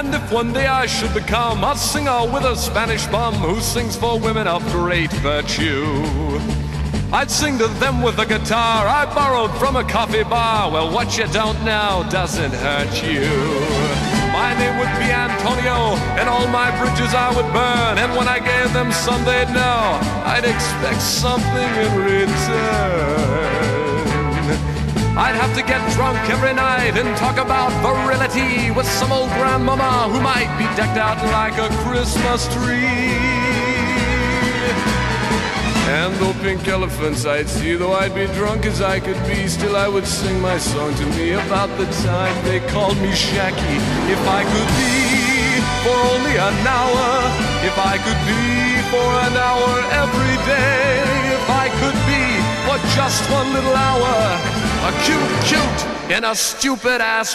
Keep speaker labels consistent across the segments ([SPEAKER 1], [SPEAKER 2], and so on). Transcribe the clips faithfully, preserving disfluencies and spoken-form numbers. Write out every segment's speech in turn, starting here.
[SPEAKER 1] And if one day I should become a singer with a Spanish bum who sings for women of great virtue, I'd sing to them with a guitar I borrowed from a coffee bar. Well, what you don't know doesn't hurt you. My name would be Antonio, and all my bridges I would burn. And when I gave them some, they'd know I'd expect something in return. I'd have to get drunk every night and talk about virility with some old grandmama who might be decked out like a Christmas tree. And though pink elephants I'd see, though I'd be drunk as I could be, still I would sing my song to me about the time they called me Shacky. If I could be for only an hour, if I could be for an hour every day, if I could be for just one little hour, a cute, cute in a stupid ass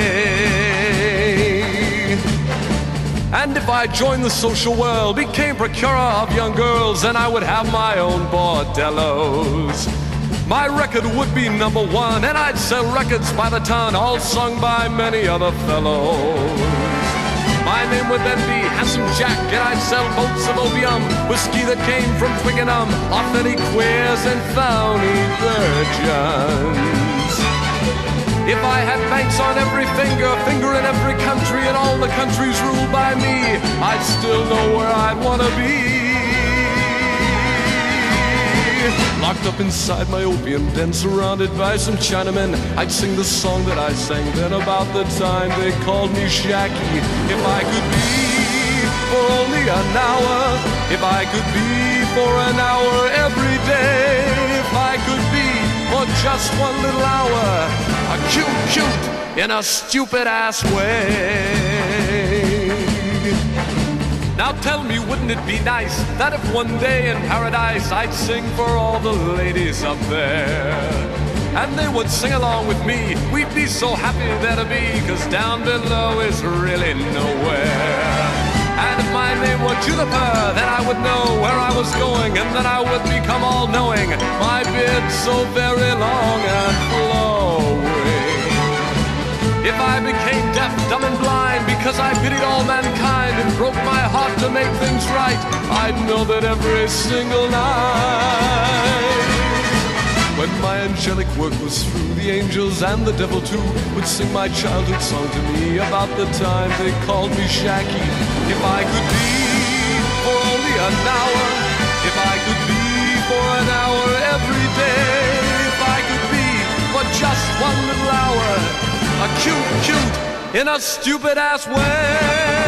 [SPEAKER 1] way. And if I joined the social world, became procurer of young girls, then I would have my own bordellos. My record would be number one, and I'd sell records by the ton, all sung by many other fellows. My name would then be Handsome Jack, and I'd sell boats of opium, whiskey that came from Twickenham, authentic queers and phony virgins. If I had banks on every finger, finger in every country, and all the countries ruled by me, I'd still know where I'd want to be. Locked up inside my opium den, surrounded by some Chinamen, I'd sing the song that I sang then about the time they called me Shacky. If I could be for only an hour, if I could be for an hour every day, if I could be for just one little hour, a cute, cute in a stupid ass way. Now tell me, wouldn't it be nice that if one day in paradise I'd sing for all the ladies up there, and they would sing along with me? We'd be so happy there to be, 'cause down below is really nowhere. And if my name were Juniper, then I would know where I was going, and then I would become all-knowing, my beard so very long and flowing. If I became deaf, dumb, and blind because I pitied all mankind and broke my heart to make things right, I'd know that every single night, when my angelic work was through, the angels and the devil too would sing my childhood song to me about the time they called me Shacky. If I could be for only an hour, if I could be for an hour every day, if I could be for just one little hour, a cute, cute in a stupid ass way.